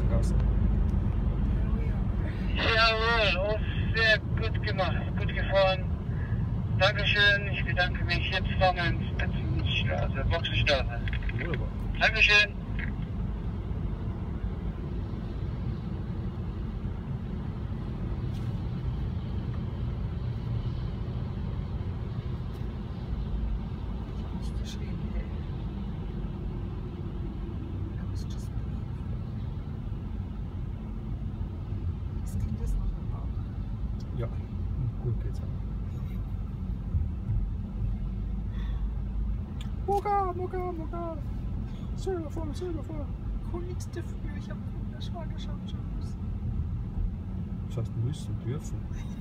Straßengasse. Jawohl, auch sehr gut gemacht, gut gefahren. Dankeschön, ich bedanke mich. Jetzt fahren wir ins Spitzenstraße, Boxenstraße. Wunderbar. Dankeschön. Nicht geschrieben, hey. I was just breathing. Das Kind ist noch im Bauch. Ja, gut geht's ja. Muga. Silber vor. Cool, nichts dafür. Ich habe eine Schwangerschaftschance. Das heißt, müssen, dürfen.